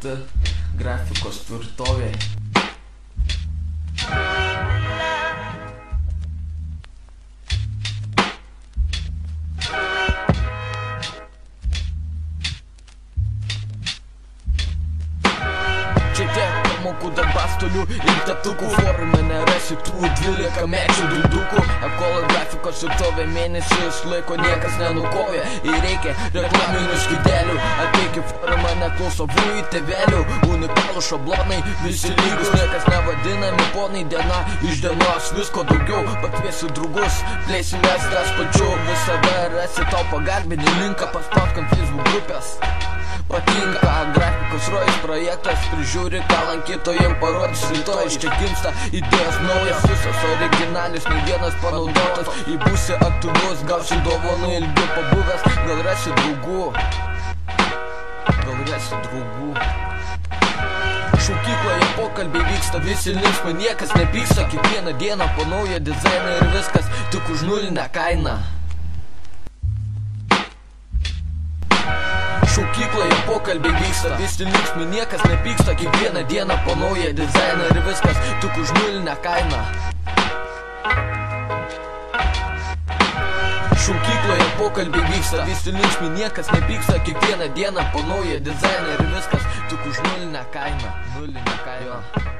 LT grafikos tvirtovė. Čia tiek pamokų darbastolių ir teptukų, forume nerasi tų 12-mečių dudukų. Ekolo grafikos tvirtovė mėnesį išlaiko, niekas nenukovė ir reikia reklaminių skydelių. Ateik į forumą, neklauso vui tėvelių, unikalų šablonai, visi lygus, niekas nevadinami ponai. Diena iš dienos visko daugiau, pakviesiu draugus, plėsimės tas pačiu, visada rasi tau pagarbinį linką, paspaudk ant Facebook grupės. Patinka grafikos rojus projektas, prižiūri, ką lankytojim parodys rytoj. Iš čia gimsta idėjas naujas, visos originalius, nei vienas panaudotas. Jei būsi aktyvus, gausi dovanų ilgiau pabuvęs, gal rasi draugų. Šaukykloje pokalbiai vyksta, visi linksmai, niekas nepyksta. Kiekvieną dieną po naują dizainą ir viskas tik už nulinę kainą. Šaukykloje pokalbiai vyksta, visi linksmai, niekas nepyksta. Kiekvieną dieną po naują dizainą ir viskas tik už nulinę kainą. Šaukykloje pokalbiai vyksta, visi linksmai, niekas nepyksta. Kiekvieną dieną po naują dizainą ir viskas tik už nulinę kainą.